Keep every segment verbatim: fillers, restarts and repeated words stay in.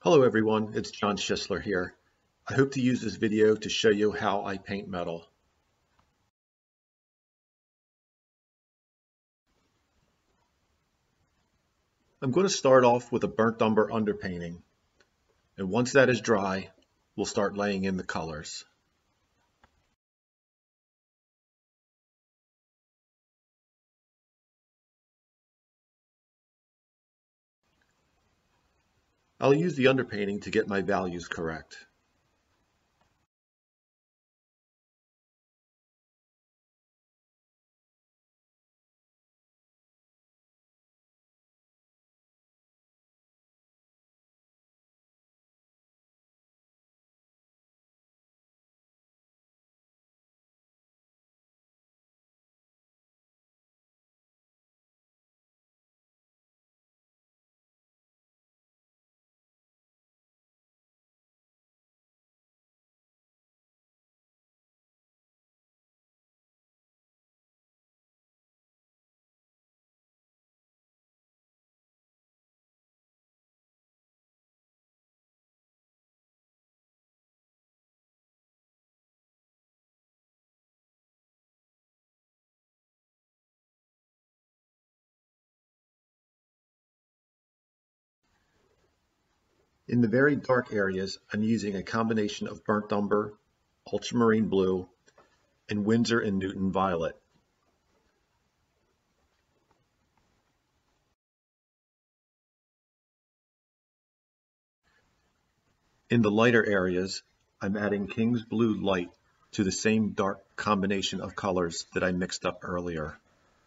Hello everyone, it's John Schisler here. I hope to use this video to show you how I paint metal. I'm going to start off with a burnt umber underpainting, and once that is dry, we'll start laying in the colors. I'll use the underpainting to get my values correct. In the very dark areas, I'm using a combination of burnt umber, ultramarine blue, and Winsor and Newton violet. In the lighter areas, I'm adding King's Blue Light to the same dark combination of colors that I mixed up earlier.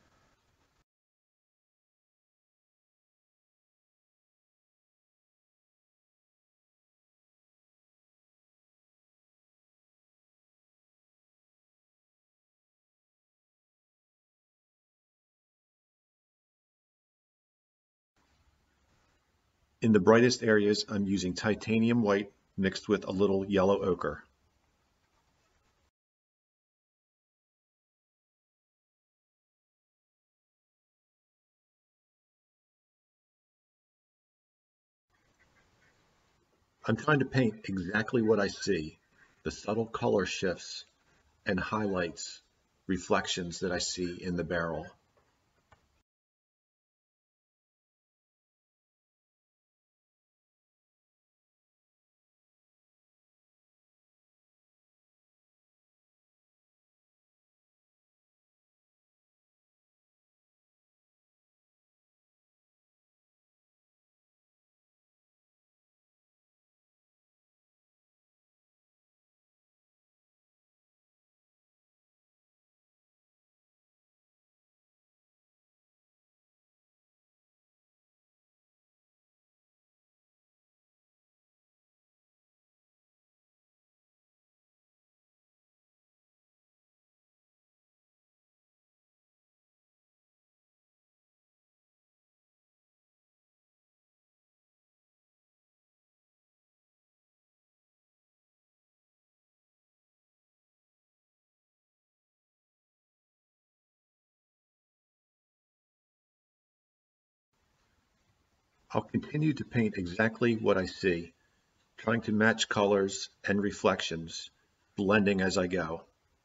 In the brightest areas, I'm using titanium white mixed with a little yellow ochre. I'm trying to paint exactly what I see, the subtle color shifts and highlights, reflections that I see in the barrel. I'll continue to paint exactly what I see, trying to match colors and reflections, blending as I go.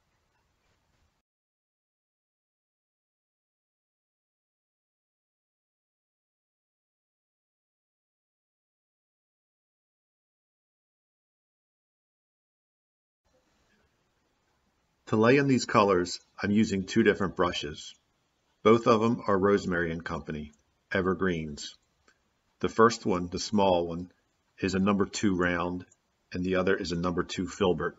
To lay in these colors, I'm using two different brushes. Both of them are Rosemary and Company, Evergreens. The first one, the small one, is a number two round, and the other is a number two filbert.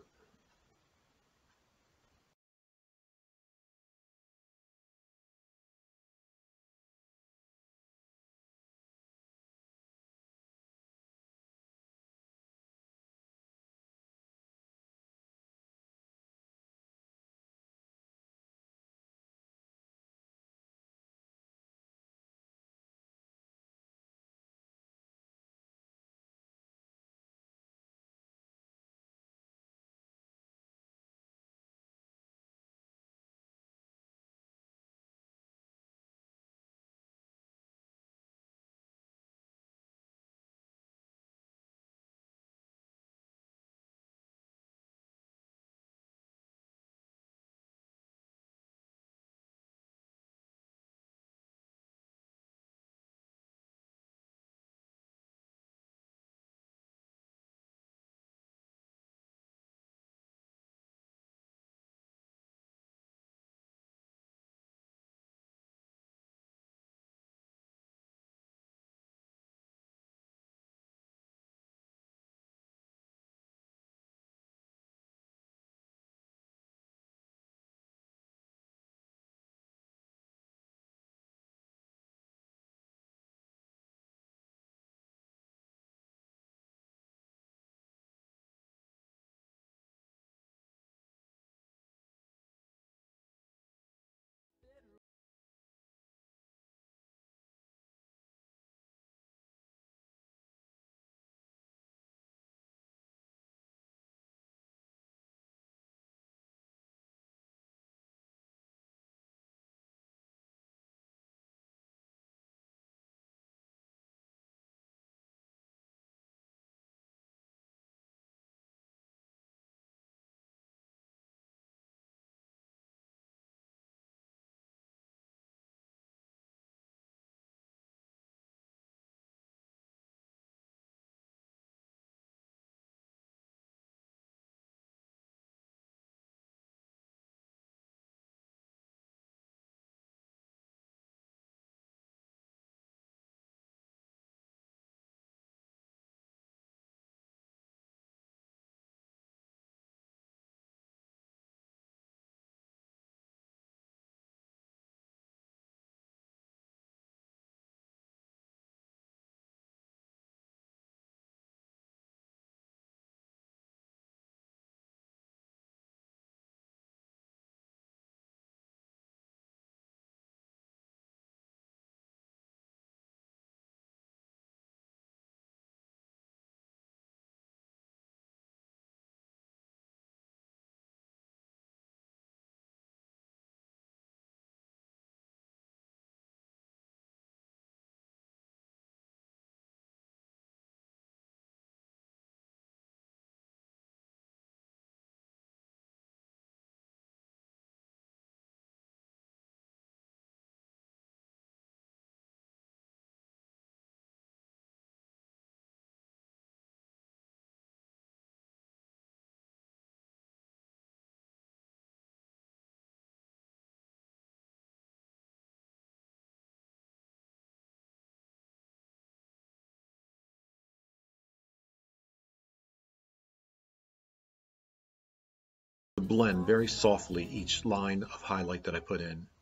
blend very softly each line of highlight that I put in.